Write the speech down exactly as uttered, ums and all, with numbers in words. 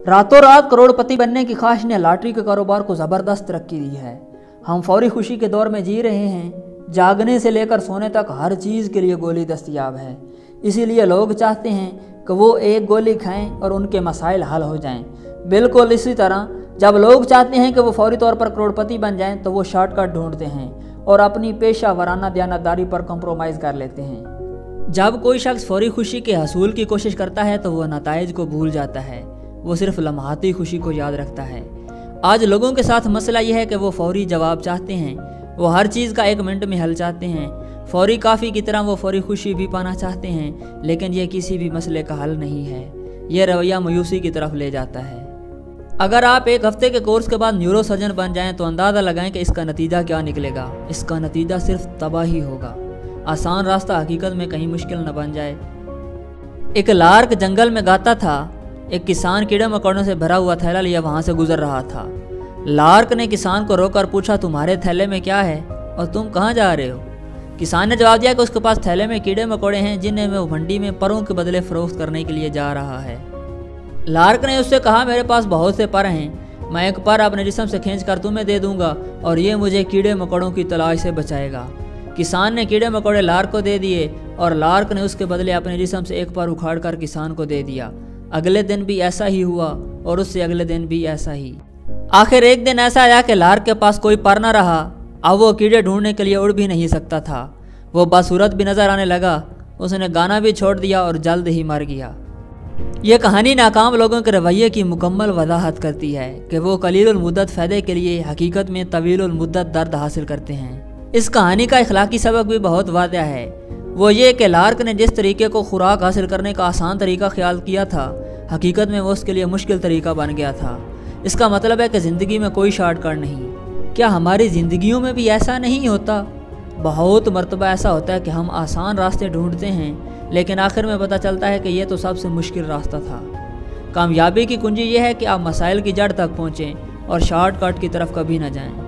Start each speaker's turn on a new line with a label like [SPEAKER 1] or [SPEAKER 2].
[SPEAKER 1] रातों रात करोड़पति बनने की ख्वाहिश ने लॉटरी के कारोबार को ज़बरदस्त तरक्की दी है। हम फौरी खुशी के दौर में जी रहे हैं। जागने से लेकर सोने तक हर चीज़ के लिए गोली दस्तयाब है। इसीलिए लोग चाहते हैं कि वो एक गोली खाएं और उनके मसाइल हल हो जाएं। बिल्कुल इसी तरह जब लोग चाहते हैं कि वो फौरी तौर पर करोड़पति बन जाएं तो वो शॉर्टकट ढूंढते हैं और अपनी पेशा वराना दयानतदारी पर कंप्रोमाइज़ कर लेते हैं। जब कोई शख्स फौरी खुशी के हसूल की कोशिश करता है तो वह नताइज को भूल जाता है, वो सिर्फ लम्हाती खुशी को याद रखता है। आज लोगों के साथ मसला यह है कि वो फौरी जवाब चाहते हैं, वो हर चीज़ का एक मिनट में हल चाहते हैं। फौरी काफ़ी की तरह वो फौरी खुशी भी पाना चाहते हैं, लेकिन ये किसी भी मसले का हल नहीं है। ये रवैया मायूसी की तरफ ले जाता है। अगर आप एक हफ्ते के कोर्स के बाद न्यूरो सर्जन बन जाएं तो अंदाज़ा लगाएं कि इसका नतीजा क्या निकलेगा। इसका नतीजा सिर्फ तबाही होगा। आसान रास्ता हकीकत में कहीं मुश्किल न बन जाए। एक लार्क जंगल में गाता था। एक किसान कीड़े मकोड़ों से भरा हुआ थैला लिया वहाँ से गुजर रहा था। लार्क ने किसान को रोककर पूछा, तुम्हारे थैले में क्या है और तुम कहाँ जा रहे हो? किसान ने जवाब दिया कि उसके पास थैले में कीड़े मकोड़े हैं जिन्हें वो मंडी में परों के बदले फरोख्त करने के लिए जा रहा है। लार्क ने उससे कहा, मेरे पास बहुत से पर हैं, मैं एक पर अपने जिस्म से खींच कर तुम्हें दे दूंगा और ये मुझे कीड़े मकोड़ों की तलाश से बचाएगा। किसान ने कीड़े मकोड़े लार्क को दे दिए और लार्क ने उसके बदले अपने जिस्म से एक पर उखाड़ कर किसान को दे दिया। अगले दिन भी ऐसा ही हुआ और उससे अगले दिन भी ऐसा ही। आखिर एक दिन ऐसा आया कि लार्क के पास कोई पर न रहा। अब वो कीड़े ढूंढने के लिए उड़ भी नहीं सकता था। वो बदसूरत भी नज़र आने लगा। उसने गाना भी छोड़ दिया और जल्द ही मर गया। ये कहानी नाकाम लोगों के रवैये की मुकम्मल वजाहत करती है कि वो कलीलुल मुद्दत फ़ायदे के लिए हकीकत में तवीलुल मुद्दत दर्द हासिल करते हैं। इस कहानी का इखलाकी सबक भी बहुत वाज़ेह है। वो ये कि लार्क ने जिस तरीके को खुराक हासिल करने का आसान तरीका ख्याल किया था, हकीकत में वो उसके लिए मुश्किल तरीका बन गया था। इसका मतलब है कि ज़िंदगी में कोई शॉर्टकट नहीं। क्या हमारी ज़िंदगियों में भी ऐसा नहीं होता? बहुत मरतबा ऐसा होता है कि हम आसान रास्ते ढूंढते हैं, लेकिन आखिर में पता चलता है कि ये तो सबसे मुश्किल रास्ता था। कामयाबी की कुंजी ये है कि आप मसाइल की जड़ तक पहुँचें और शॉर्टकट की तरफ कभी ना जाएं।